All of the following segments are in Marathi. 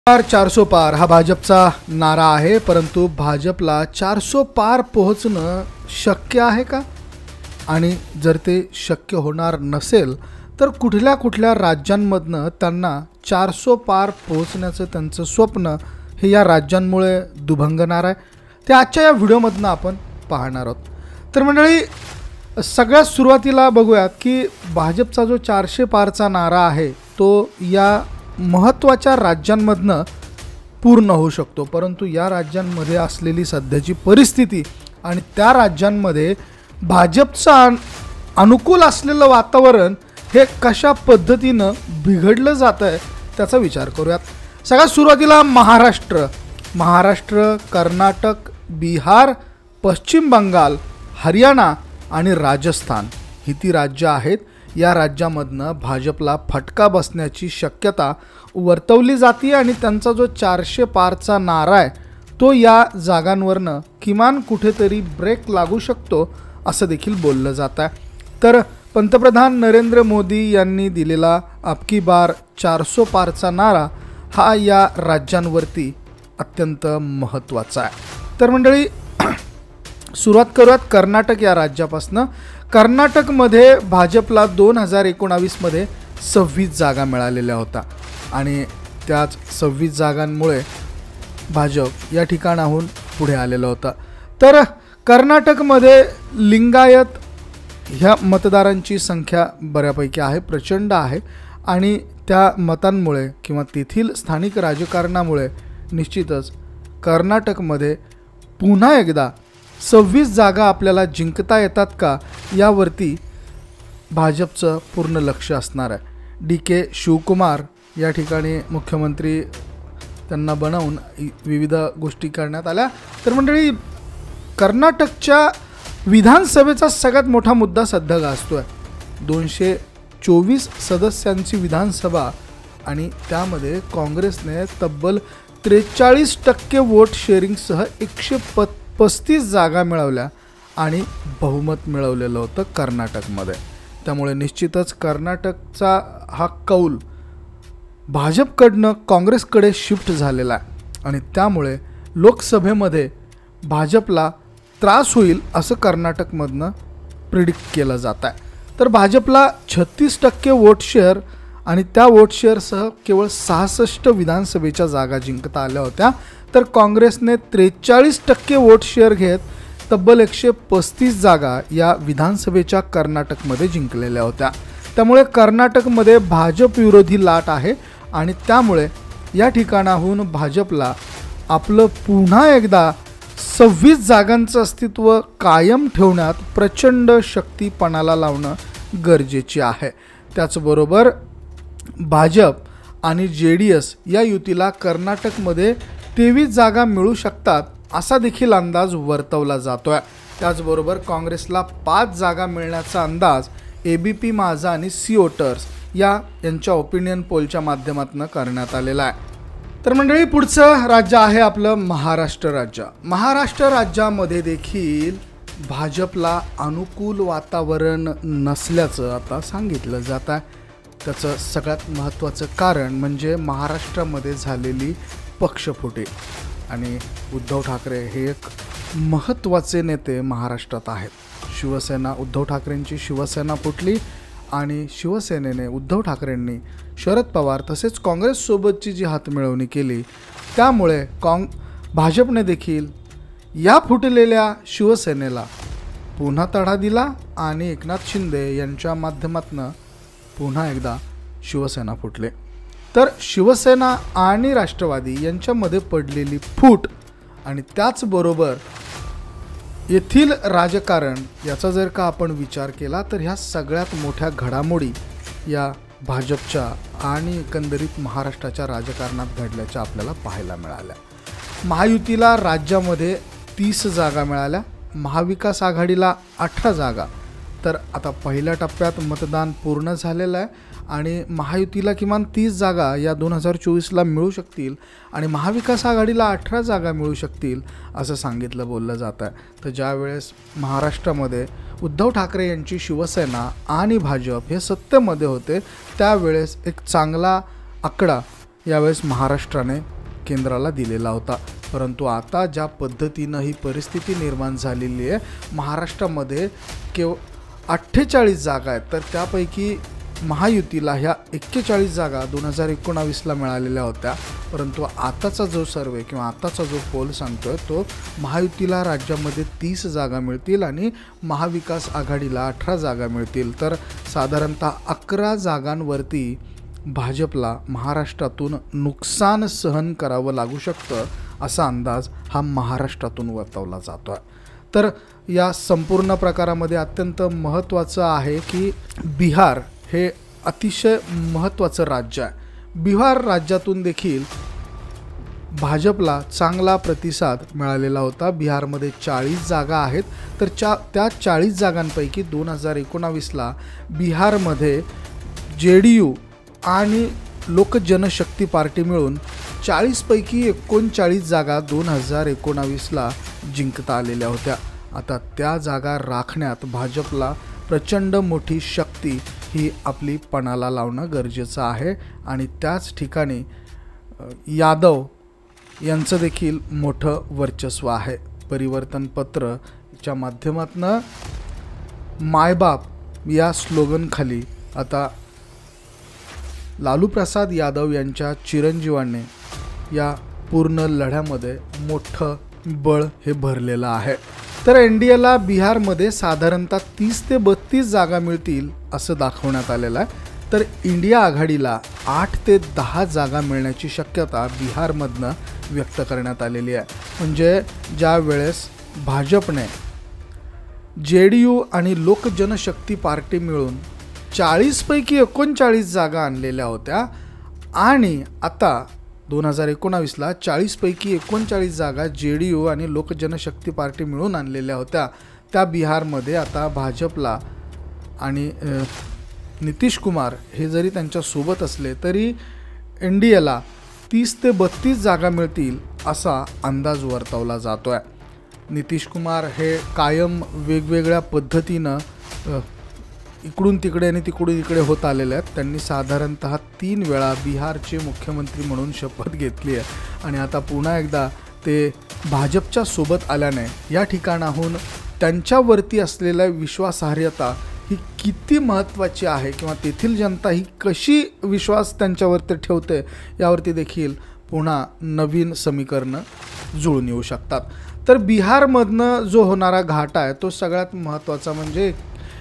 400 पार हा भाजपचा नारा आहे, परंतु भाजपला 400 पार पोहोचणं शक्य आहे का? आणि जर ते शक्य होणार नसेल तर कुठल्या कुठल्या राज्यांमधनं त्यांना 400 पार पोहोचण्याचं त्यांचं स्वप्न हे या राज्यांमुळे दुभंगणार आहे, ते आजच्या या व्हिडिओमधनं आपण पाहणार आहोत. तर मंडळी, सगळ्यात सुरुवातीला बघूयात की भाजपचा जो 400 पारचा नारा आहे तो या महत्त्वाच्या राज्यांमधनं पूर्ण होऊ शकतो, परंतु या राज्यांमध्ये असलेली सध्याची परिस्थिती आणि त्या राज्यांमध्ये भाजपचं अनुकूल असलेलं वातावरण हे कशा पद्धतीनं बिघडलं जातं आहे त्याचा विचार करूयात. सगळ्यात सुरुवातीला महाराष्ट्र, कर्नाटक, बिहार, पश्चिम बंगाल, हरियाणा आणि राजस्थान ही ती राज्य आहेत. या राज्यामधनं भाजपला फटका बसण्याची शक्यता वर्तवली जाते आणि त्यांचा जो 400 पारचा नारा आहे तो या जागांवरनं किमान कुठेतरी ब्रेक लागू शकतो असं देखील बोललं जातं आहे. तर पंतप्रधान नरेंद्र मोदी यांनी दिलेला अबकी बार 400 पारचा नारा हा या राज्यांवरती अत्यंत महत्त्वाचा आहे. तर मंडळी, सुरुवात करूयात कर्नाटक या राज्यापासून. कर्नाटकमध्ये भाजपला 2019 मध्ये 26 जागा मिळालेल्या होत्या आणि त्याच 26 जागांमुळे भाजप या ठिकाणाहून पुढे आलेलं होतं. तर कर्नाटकमध्ये लिंगायत ह्या मतदारांची संख्या बऱ्यापैकी आहे, प्रचंड आहे आणि त्या मतांमुळे किंवा तेथील स्थानिक राजकारणामुळे निश्चितच कर्नाटकमध्ये पुन्हा एकदा 26 जागा आपल्याला जिंकता येतात का यावरती भाजपचं पूर्ण लक्ष असणार आहे. DK शिवकुमार या ठिकाणी मुख्यमंत्री त्यांना बनवून विविध गोष्टी करण्यात आल्या. तर मंडळी, कर्नाटकच्या विधानसभेचा सगळ्यात मोठा मुद्दा सध्या गाजतो आहे. 224 सदस्यांची विधानसभा आणि त्यामध्ये काँग्रेसने तब्बल 43% वोट शेअरिंगसह 135 जागा मिळवल्या आणि बहुमत मिळवलेलं होतं कर्नाटकमध्ये. त्यामुळे निश्चितच कर्नाटकचा हा कौल भाजपकडनं काँग्रेसकडे शिफ्ट झालेला आहे आणि त्यामुळे लोकसभेमध्ये भाजपला त्रास होईल असं कर्नाटकमधनं प्रिडिक्ट केलं जात आहे. तर भाजपला 36% वोट शेअर आणि त्या वोट शेअरसह केवळ 66 विधानसभेच्या जागा जिंकता आल्या होत्या. तर काँग्रेसने 43% वोट शेअर घेत तब्बल 135 जागा या विधानसभेच्या कर्नाटकमध्ये जिंकलेल्या होत्या. त्यामुळे कर्नाटकमध्ये भाजप विरोधी लाट आहे आणि त्यामुळे या ठिकाणाहून भाजपला आपलं पुन्हा एकदा 26 जागांचं अस्तित्व कायम ठेवण्यात प्रचंड शक्तीपणाला लावणं गरजेचे आहे. त्याचबरोबर भाजप आणि JDS या युतीला कर्नाटकमध्ये 23 जागा मिळू शकतात असा देखील अंदाज वर्तवला जातोय. त्याचबरोबर काँग्रेसला 5 जागा मिळण्याचा अंदाज ABP माझा आणि सी वोटर्स यांच्या ओपिनियन पोलच्या माध्यमातून करण्यात आलेला आहे. तर मंडळी, पुढचं राज्य आहे आपलं महाराष्ट्र राज्य. महाराष्ट्र राज्यामध्ये देखील भाजपला अनुकूल वातावरण नसल्याचं आता सांगितलं जात आहे. त्याचं सगळ्यात महत्त्वाचं कारण म्हणजे महाराष्ट्रामध्ये झालेली पक्षफुटी आणि उद्धव ठाकरे हे एक महत्त्वाचे नेते महाराष्ट्रात आहेत. उद्धव ठाकरेंची शिवसेना फुटली आणि शिवसेनेने उद्धव ठाकरेंनी शरद पवार तसेच काँग्रेससोबतची जी हातमिळवणी केली त्यामुळे भाजपने देखील या फुटलेल्या शिवसेनेला पुन्हा तडा दिला आणि एकनाथ शिंदे यांच्या माध्यमातून पुन्हा एकदा शिवसेना फुटले. तर शिवसेना आणि राष्ट्रवादी यांच्यामध्ये पडलेली फूट आणि त्याचबरोबर येथील राजकारण याचा जर का आपण विचार केला तर ह्या सगळ्यात मोठ्या घडामोडी या भाजपच्या आणि एकंदरीत महाराष्ट्राच्या राजकारणात घडल्याच्या आपल्याला पाहायला मिळाल्या. महायुतीला राज्यामध्ये 30 जागा मिळाल्या, महाविकास आघाडीला 18 जागा. तर आता पहिल्या टप्प्यात मतदान पूर्ण झालेलं आहे आणि महायुतीला किमान 30 जागा या 2024ला मिळू शकतील आणि महाविकास आघाडीला 18 जागा मिळू शकतील असं बोललं जात आहे. तर ज्यावेळेस महाराष्ट्रामध्ये उद्धव ठाकरे यांची शिवसेना आणि भाजप हे सत्तेमध्ये होते त्यावेळेस एक चांगला आकडा यावेळेस महाराष्ट्राने केंद्राला दिलेला होता. परंतु आता ज्या पद्धतीनं ही परिस्थिती निर्माण झालेली आहे, महाराष्ट्रामध्ये 48 जागा आहेत, तर त्यापैकी महायुतीला ह्या 41 जागा 2019ला मिळालेल्या होत्या. परंतु आताचा जो सर्वे किंवा आताचा जो पोल सांगतोय तो महायुतीला राज्यामध्ये 30 जागा मिळतील आणि महाविकास आघाडीला 18 जागा मिळतील. तर साधारणतः 11 जागांवरती भाजपला महाराष्ट्रातून नुकसान सहन करावं लागू शकतं असा अंदाज हा महाराष्ट्रातून वर्तवला जातो आहे. तर या संपूर्ण प्रकारामध्ये अत्यंत महत्त्वाचं आहे की बिहार हे अतिशय महत्त्वाचं राज्य आहे. बिहार राज्यातून देखील भाजपला चांगला प्रतिसाद मिळालेला होता. बिहारमध्ये 40 जागा आहेत, तर त्या 40 जागांपैकी 2019ला बिहारमध्ये JDU आणि लोक जनशक्ती पार्टी मिळून 40 पैकी 39 जागा 2019ला जिंकता आलेल्या होत्या. आता त्या जागा राखण्यात भाजपला प्रचंड मोठी शक्ती ही आपली पणाला लावणं गरजेचं आहे आणि त्याच ठिकाणी यादव यांचं देखील मोठं वर्चस्व आहे. परिवर्तन पत्रच्या माध्यमातून मायबाप या स्लोगनखाली आता लालू प्रसाद यादव यांच्या चिरंजीवांनी या पूर्ण लढ्यामध्ये मोठं बळ हे भरलेलं आहे. तर NDAला बिहारमध्ये साधारणतः 30 ते 32 जागा मिळतील असं दाखवण्यात आलेलं आहे. तर इंडिया आघाडीला 8 ते 10 जागा मिळण्याची शक्यता बिहारमधनं व्यक्त करण्यात आलेली आहे. म्हणजे ज्या वेळेस भाजपने JDU आणि लोक जनशक्ती पार्टी मिळून 40 पैकी 39 जागा आणलेल्या होत्या आणि आता 2019ला 40 पैकी 39 जागा JDU आणि लोक जनशक्ती पार्टी मिळून आणलेल्या होत्या. त्या बिहारमध्ये आता भाजपला आणि नितीश कुमार हे जरी त्यांच्यासोबत असले तरी NDAला 30 ते 32 जागा मिळतील असा अंदाज वर्तवला जातो आहे. नितीश कुमार हे कायम वेगवेगळ्या पद्धतीनं इकडून तिकडे आणि तिकडून इकडे होत आलेले आहेत. त्यांनी साधारणतः 3 वेळा बिहारचे मुख्यमंत्री म्हणून शपथ घेतली आहे आणि आता पुन्हा एकदा ते भाजपच्या सोबत आल्याने या ठिकाणाहून त्यांच्यावरती असलेल्या विश्वासार्हता ही किती महत्त्वाची आहे किंवा तेथील जनता ही कशी विश्वास त्यांच्यावरती ठेवते यावरती देखील पुन्हा नवीन समीकरणं जुळून येऊ शकतात. तर बिहारमधनं जो होणारा घाटा आहे तो सगळ्यात महत्त्वाचा म्हणजे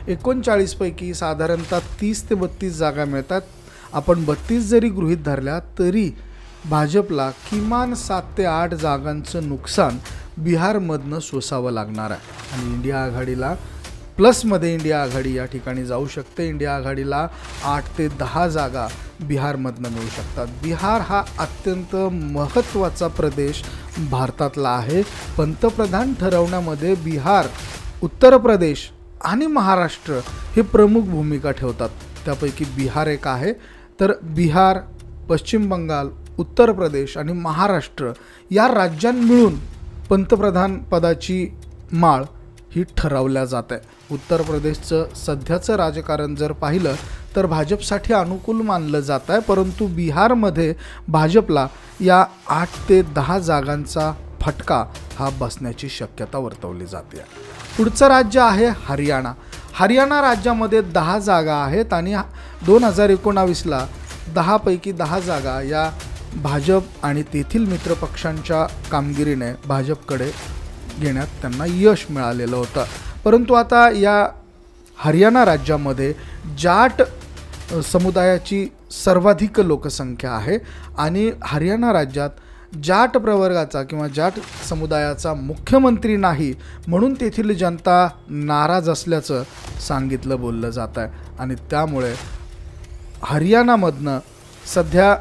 39 पैकी साधारणतः 30 ते 32 जागा मिळतात. आपण 32 जरी गृहीत धरल्या तरी भाजपला किमान 7 ते 8 जागांचं नुकसान बिहारमधनं सोसावं लागणार आहे आणि इंडिया आघाडीला प्लसमध्ये इंडिया आघाडी या ठिकाणी जाऊ शकते. इंडिया आघाडीला 8 ते 10 जागा बिहारमधनं मिळू शकतात. बिहार हा अत्यंत महत्त्वाचा प्रदेश भारतातला आहे. पंतप्रधान ठरवण्यामध्ये बिहार, उत्तर प्रदेश आणि महाराष्ट्र हे प्रमुख भूमिका ठेवतात. त्यापैकी बिहार एक आहे. तर बिहार, पश्चिम बंगाल, उत्तर प्रदेश आणि महाराष्ट्र या राज्यां मिळून पंतप्रधान पदाची माळ ही ठरवल्या जाते. उत्तर प्रदेशचं सध्याचं राजकारण जर पाहिलं तर भाजपसाठी अनुकूल मानलं जात आहे, परंतु बिहारमध्ये भाजपला या 8 ते 10 जागांचा फटका हा बसण्याची शक्यता वर्तवली जाते. पुढचं राज्य आहे हरियाणा. हरियाणा राज्यामध्ये 10 जागा आहेत आणि 2019ला 10 पैकी 10 जागा या भाजप आणि तेथील मित्रपक्षांच्या कामगिरीने भाजपकडे घेण्यात त्यांना यश मिळालेलं होतं. परंतु आता या हरियाणा राज्यामध्ये जाट समुदायाची सर्वाधिक लोकसंख्या आहे आणि हरियाणा राज्यात जाट प्रवर्गाचा किंवा जाट समुदायाचा मुख्यमंत्री नाही म्हणून तेथील जनता नाराज असल्याचं सांगितलं बोललं जात आहे आणि त्यामुळे हरियाणामधनं सध्या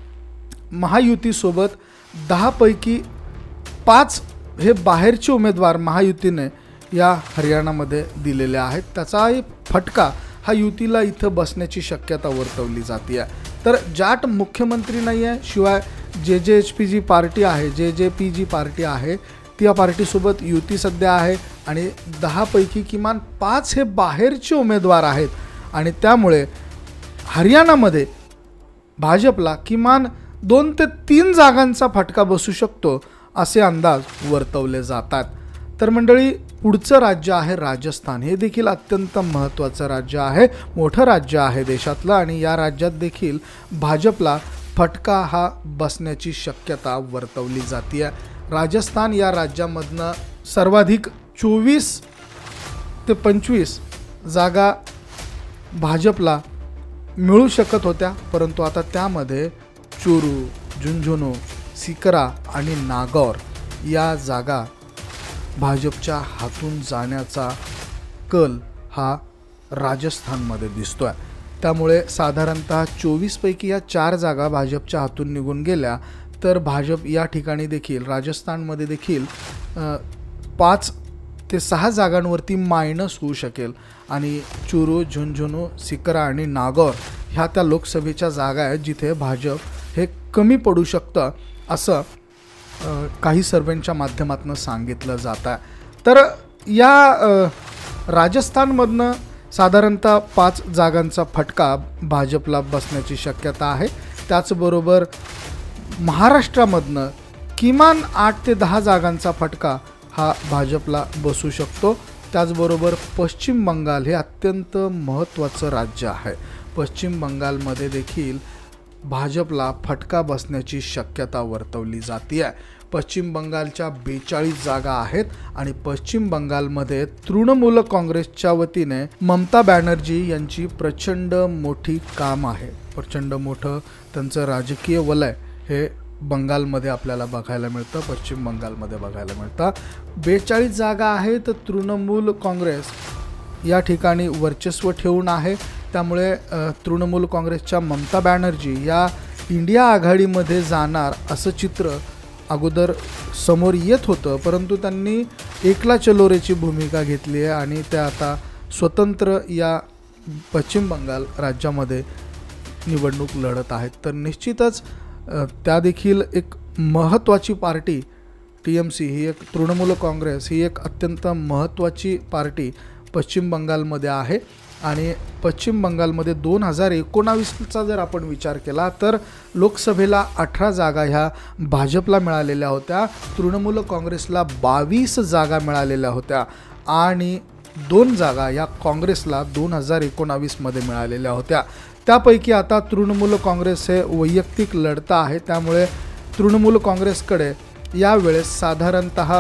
महायुतीसोबत 10 पैकी 5 हे बाहेरचे उमेदवार महायुतीने या हरियाणामध्ये दिलेले आहेत. त्याचाही फटका हा युतीला इथं बसण्याची शक्यता वर्तवली जाते आहे. तर जाट मुख्यमंत्री नाही आहे, शिवाय JJHP जी पार्टी आहे, JJP जी पार्टी आहे त्या पार्टीसोबत युती सध्या आहे आणि 10 पैकी किमान 5 हे बाहेरचे उमेदवार आहेत आणि त्यामुळे हरियाणामध्ये भाजपला किमान 2 ते 3 जागांचा फटका बसू शकतो असे अंदाज वर्तवले जातात। तर मंडळी, पुढचं राज्य आहे राजस्थान। हे देखील अत्यंत महत्त्वाचं राज्य आहे, मोठं राज्य आहे देशातलं, आणि या राज्यात देखील भाजपला फटका हा बसण्याची शक्यता वर्तवली जाते। राजस्थान या राज्यामधनं सर्वाधिक 24 ते 25 जागा भाजपला मिळू शकत होत्या, परंतु आता त्यामध्ये चुरू, झुंझुनू, सिकरा आणि नागौर या जागा भाजपच्या हातून जाण्याचा कल हा राजस्थानमध्ये दिसतोय। त्यामुळे साधारणतः 24 पैकी या 4 जागा भाजपच्या हातून निघून गेल्या तर भाजप या ठिकाणी देखील राजस्थानमध्ये देखील 5 ते 6 जागांवरती मायनस होऊ शकेल, आणि चुरू, झुंझुनू, सिकरा आणि नागौर ह्या त्या लोकसभेच्या जागा आहेत जिथे भाजप हे कमी पडू शकतं असं काही सर्वेंच्या माध्यमातून सांगितलं जात आहे। तर या राजस्थानमधनं साधारणतः 5 जागांचा फटका भाजपला बसण्याची शक्यता आहे। त्याचबरोबर महाराष्ट्रामधनं किमान 8 ते 10 जागांचा फटका हा भाजपला बसू शकतो। त्याचबरोबर पश्चिम बंगाल हे अत्यंत महत्त्वाचं राज्य आहे। पश्चिम बंगालमध्ये देखील भाजपला फटका बसण्याची शक्यता वर्तवली जाते आहे। पश्चिम बंगालच्या 42 जागा आहेत आणि पश्चिम बंगालमध्ये तृणमूल काँग्रेसच्या वतीने ममता बॅनर्जी यांची प्रचंड मोठी काम आहे। प्रचंड मोठं त्यांचं राजकीय वलय हे बंगालमध्ये आपल्याला बघायला मिळतं, पश्चिम बंगालमध्ये बघायला मिळतं। 42 जागा आहेत, तृणमूल काँग्रेस या ठिकाणी वर्चस्व ठेवून आहे। त्यामुळे तृणमूल काँग्रेसच्या ममता बॅनर्जी या इंडिया आघाडीमध्ये जाणार असं चित्र अगोदर समोर येत होतं, परंतु त्यांनी एकला चलो रेची भूमिका घेतली आहे आणि त्या आता स्वतंत्र या पश्चिम बंगाल राज्यामध्ये निवडणूक लढत आहेत। तर निश्चितच त्या देखील एक महत्त्वाची पार्टी TMC ही एक तृणमूल काँग्रेस ही एक अत्यंत महत्त्वाची पार्टी पश्चिम बंगालमध्ये आहे। आणि पश्चिम बंगालमध्ये 2019चा जर आपण विचार केला तर लोकसभेला 18 जागा ह्या भाजपला मिळालेल्या होत्या, तृणमूल काँग्रेसला 22 जागा मिळालेल्या होत्या आणि 2 जागा या काँग्रेसला 2019मध्ये मिळालेल्या होत्या। त्यापैकी आता तृणमूल काँग्रेस हे वैयक्तिक लढता आहे, त्यामुळे तृणमूल काँग्रेसकडे यावेळेस साधारणतः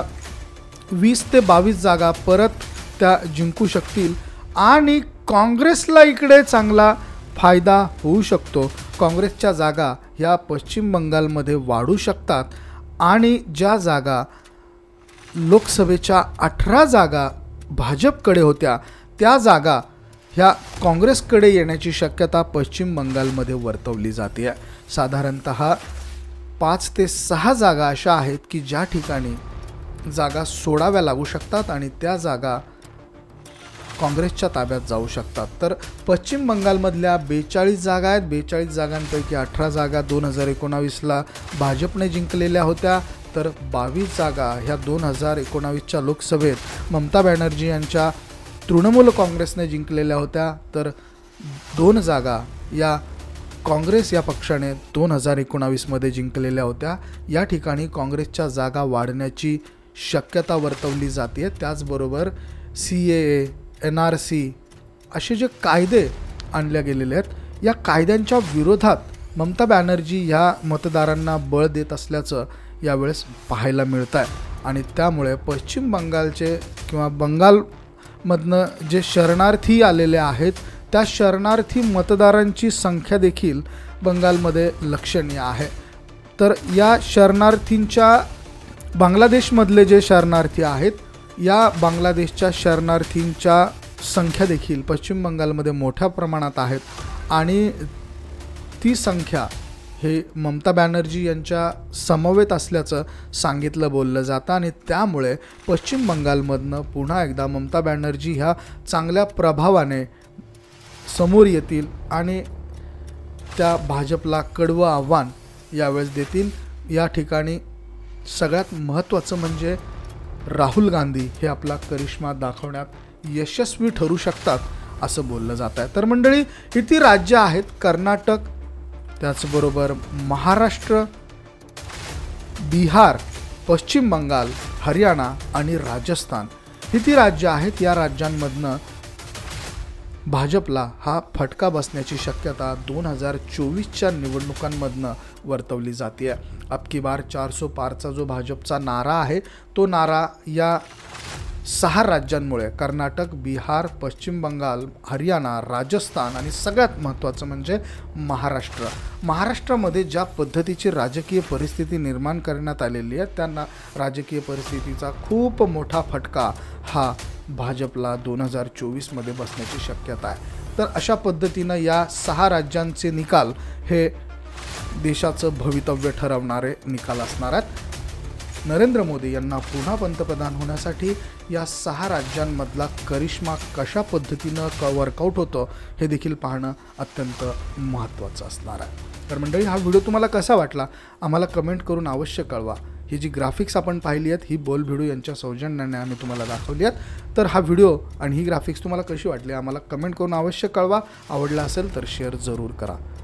20 ते 22 जागा परत त्या जिंकू शकतील आणि काँग्रेसला इकडे चांगला फायदा होऊ शकतो। काँग्रेसच्या जागा ह्या पश्चिम बंगालमध्ये वाढू शकतात आणि ज्या जागा लोकसभेच्या 18 जागा भाजपकडे होत्या त्या जागा ह्या काँग्रेसकडे येण्याची शक्यता पश्चिम बंगालमध्ये वर्तवली जाते। साधारणतः 5 ते 6 जागा अशा आहेत की ज्या ठिकाणी जागा सोडाव्या लागू शकतात आणि त्या जागा काँग्रेसच्या ताब्यात जाऊ शकतात। तर पश्चिम बंगालमधल्या 42 जागा आहेत, 42 जागांपैकी 18 जागा 2019ला भाजपने जिंकलेल्या होत्या, तर 22 जागा ह्या 2019च्या लोकसभेत ममता बॅनर्जी यांच्या तृणमूल काँग्रेसने जिंकलेल्या होत्या, तर 2 जागा या काँग्रेस या पक्षाने 2019मध्ये जिंकलेल्या होत्या। या ठिकाणी काँग्रेसच्या जागा वाढण्याची शक्यता वर्तवली जाते। त्याचबरोबर CAA, NRC असे जे कायदे आणले गेलेले आहेत या कायद्यांच्या विरोधात ममता बॅनर्जी ह्या मतदारांना बळ देत असल्याचं यावेळेस पाहायला मिळत आहे आणि त्यामुळे पश्चिम बंगालचे किंवा बंगालमधनं जे शरणार्थी आलेले आहेत त्या शरणार्थी मतदारांची संख्या देखील बंगालमध्ये लक्षणीय आहे। तर या शरणार्थींच्या बांगलादेशमधले जे शरणार्थी आहेत या बांगलादेशच्या शरणार्थींच्या संख्या देखील पश्चिम बंगालमध्ये मोठ्या प्रमाणात आहेत आणि ती संख्या हे ममता बॅनर्जी यांच्या समवेत असल्याचं सांगितलं बोललं जातं आणि त्यामुळे पश्चिम बंगालमधनं पुन्हा एकदा ममता बॅनर्जी ह्या चांगल्या प्रभावाने समोर येतील आणि त्या भाजपला कडवं आव्हान यावेळेस देतील। या ठिकाणी सगळ्यात महत्त्वाचं म्हणजे राहुल गांधी हे आपला करिश्मा दाखवण्यात यशस्वी ठरू शकतात असं बोललं जात आहे। तर मंडळी ही ती राज्य आहेत कर्नाटक, त्याचबरोबर महाराष्ट्र, बिहार, पश्चिम बंगाल, हरियाणा आणि राजस्थान ही ती राज्य आहेत. या राज्यांमधनं भाजपला हा फटका बसण्याची शक्यता 2024च्या निवडणुकांमधनं वर्तवली जाते. अब की बार 400 पारचा जो भाजपचा नारा आहे तो नारा या 6 राज्यांमुळे कर्नाटक, बिहार, पश्चिम बंगाल, हरियाणा, राजस्थान आणि सगळ्यात महत्त्वाचं म्हणजे महाराष्ट्रामध्ये ज्या पद्धतीची राजकीय परिस्थिती निर्माण करण्यात आलेली आहे त्यांना राजकीय परिस्थितीचा खूप मोठा फटका हा भाजपला 2024मध्ये बसण्याची शक्यता आहे. तर अशा पद्धतीनं या 6 राज्यांचे निकाल हे देशाचं भवितव्य ठरवणारे निकाल असणार आहेत. नरेंद्र मोदी यांना पुन्हा पंतप्रधान होण्यासाठी या 6 राज्यांमधला करिश्मा कशा पद्धतीनं वर्कआउट होतं हे देखील पाहणं अत्यंत महत्त्वाचं असणार आहे. तर मंडळी, हा व्हिडिओ तुम्हाला कसा वाटला आम्हाला कमेंट करून अवश्य कळवा. ही जी ग्राफिक्स आपण पाहिली आहेत ही बोल भिडू यांच्या सौजन्याने आम्ही तुम्हाला दाखवली आहेत. तर हा व्हिडिओ आणि ही ग्राफिक्स तुम्हाला कशी वाटली आम्हाला कमेंट करून अवश्य कळवा. आवडला असेल तर शेअर जरूर करा.